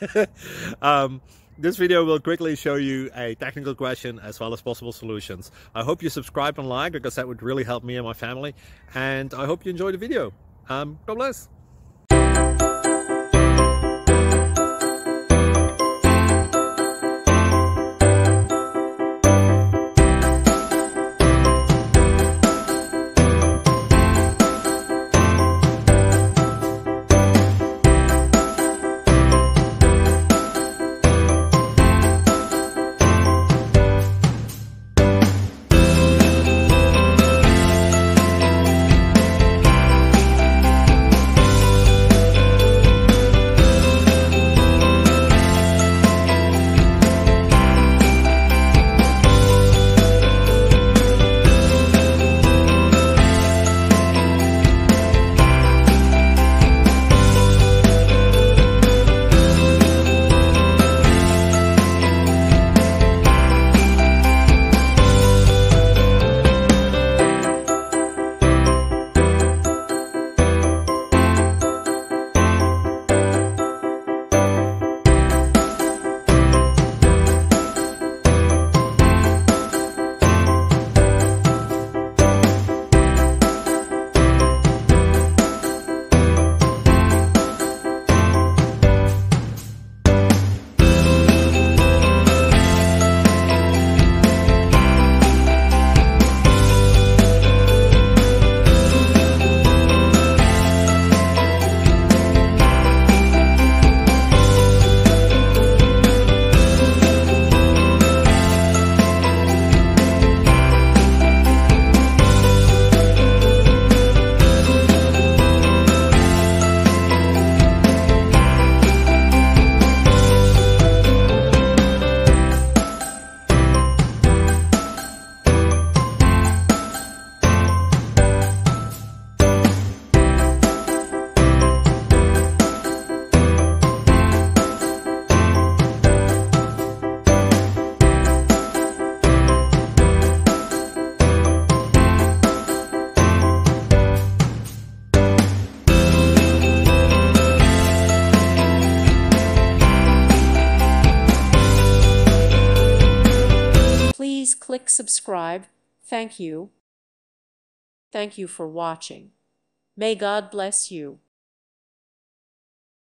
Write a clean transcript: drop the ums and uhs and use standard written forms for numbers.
This video will quickly show you a technical question as well as possible solutions. I hope you subscribe and like, because that would really help me and my family. And I hope you enjoy the video. God bless. Please click subscribe. Thank you. Thank you for watching. May God bless you.